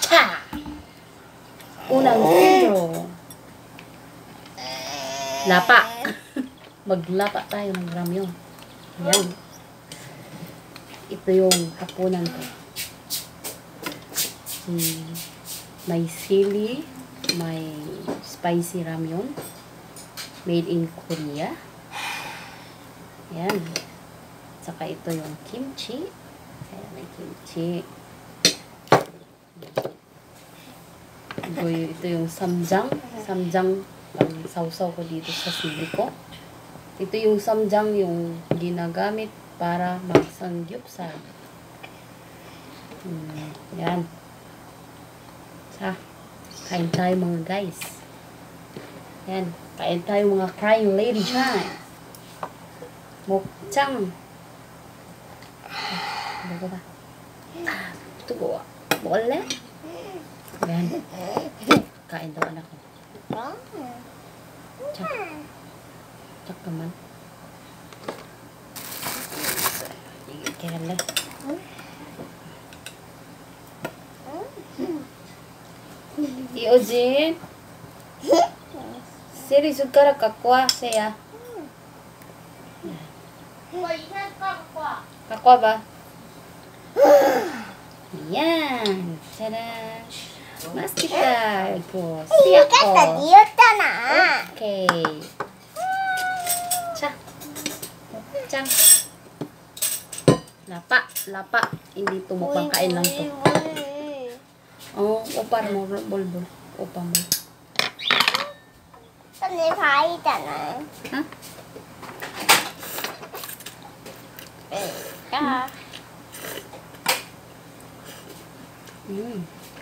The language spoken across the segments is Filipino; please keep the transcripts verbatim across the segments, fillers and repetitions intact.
Cha! Unang intro. Lapa. Maglapa tayo ng ramyun. Yan. Ito yung hapunan ko. Hmm. May sili, may spicy ramyun. Made in Korea. Yan. Saka ito yung kimchi. Ayan, may kimchi. Ito yung samjang. Samjang ang sausaw ko dito sa sili ko. Ito yung samjang yung ginagamit para magsangyupsal. Hmm, yan. Sa, kain tayo mga guys. Yan. Kain tayo mga crying lady dyan. Mokchang. Ano ba ba? Ah, ito ko. Boleh? Yan. Kain daw anak ko. Tsak. Tsak naman. Kaya lang. Iojin. Siri sudkara kakwa saya. Kakwa ba? Yan. Tada. Mas kita ko. Siap ko. Okay. Cha. Chang. Lapa. Lapa. Hindi ito mukhang kain lang to. Oh, upar mo. Bulbul. Upar mo. 근데 바이잖아. Ha? 야. Mm.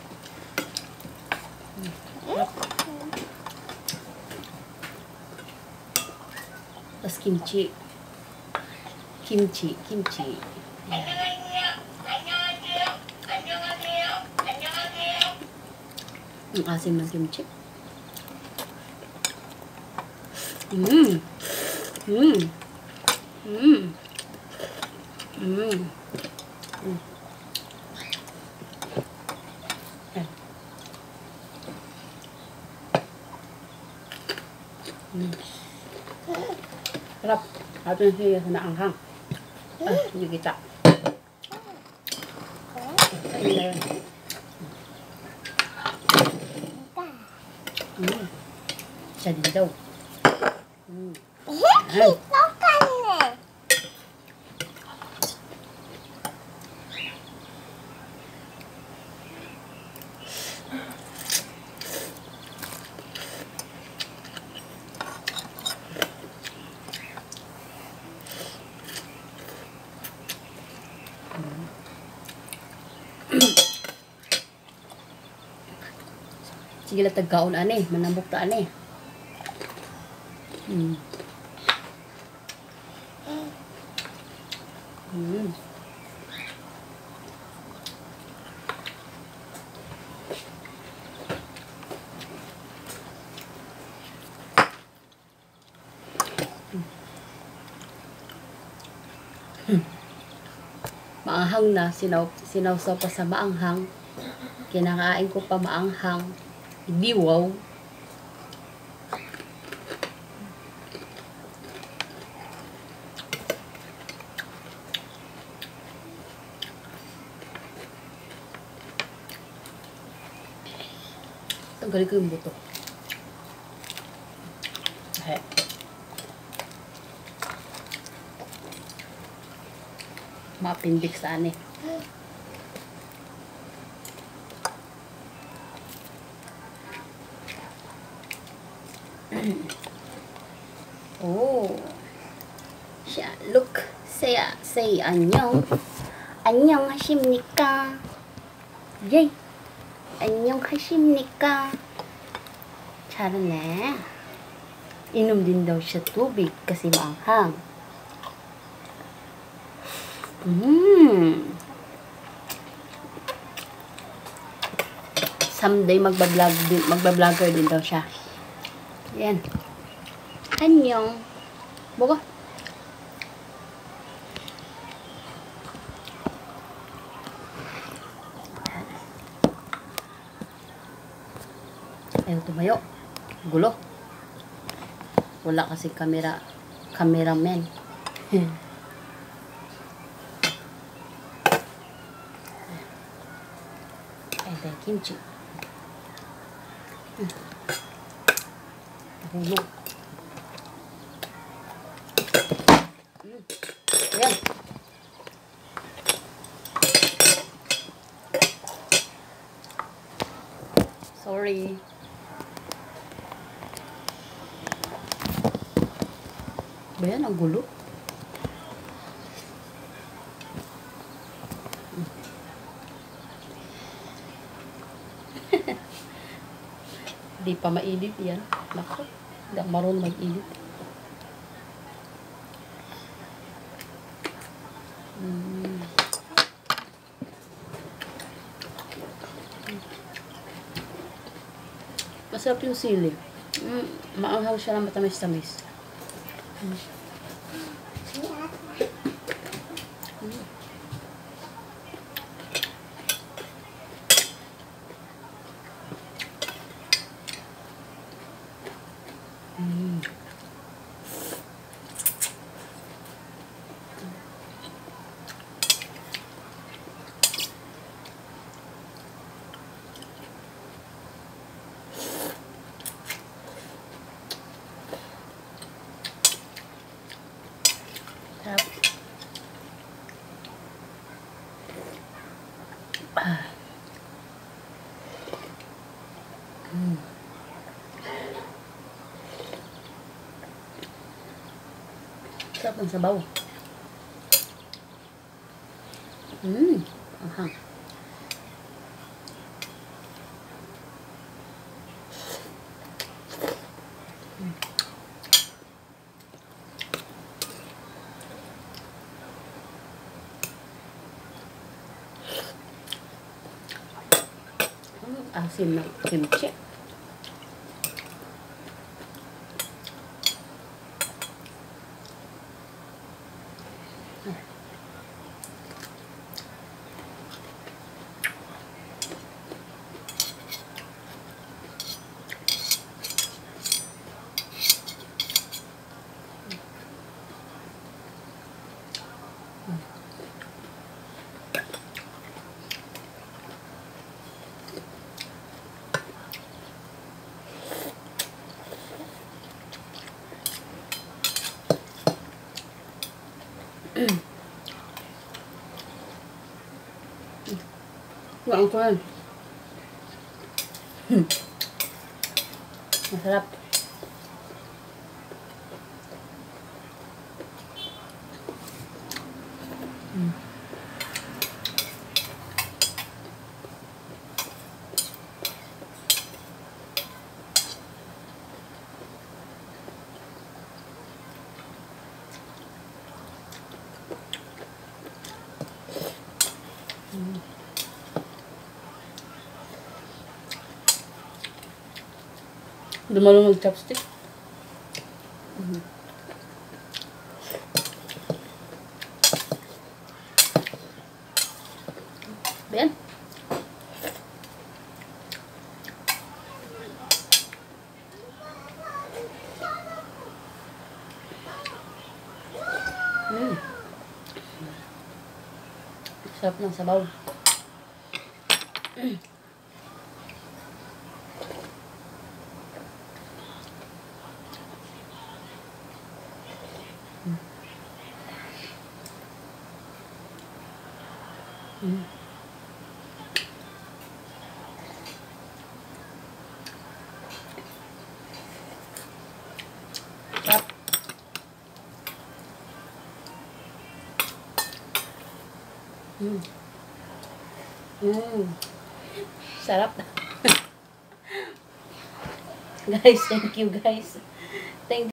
Tapos kimchi. Kimchi, kimchi. Ang asim ng kimchi. Mmm. Mmm. Mmm. Mmm. Mm. Hmm. Sarap. Atin siya sa naanghang. Ah, hindi kita. Ayan. Hmm. Siya din daw. Hmm. Ayan. 똑같네. Sige lang tagkaon ane, manambok ta ane. Hmm. Hmm. Hmm. Maanghang na, sinaw, sinawsaw pa sa maanghang. Kinakain ko pa maanghang. Hindi wow. Tanggalin ko yung buto. Okay. Mapindik sa ane. Oh. Siya, look. Say, say, 안녕. 안녕하십니까? Yay. 안녕하십니까? 잘하네. Inom din daw siya tubig kasi maanghang. Mmm. Someday magbablog din, magbablogger din daw siya. Yan. 안녕. 먹어. Ayaw tumayo. Gulo. Wala kasi camera. Cameraman. Ay, tayo kimchi. Hulog. Mm. Ayan. Sorry. Ba yan? Ang gulo. Di pa ma-edit yan. Naku. Hindi ako marunong mag-edit. Mm. Masarap yung sili. Mm, maanghang siya ng matamis-tamis. Mm. Mm. Sarap. Ah. Mm. Sarap ng sabaw. Mmm. Anghang. Mm. Mm, asim ng kimchi. Waan ko yan. Hmm. Masarap. Hmm. Hmm. Hindi marunong mag-chopstick. Mm. Ayan. Mm. Sarap ng sabaw. Mm. Mm. Sarap. Mm. Mm. Sarap. Guys, thank you guys. Thank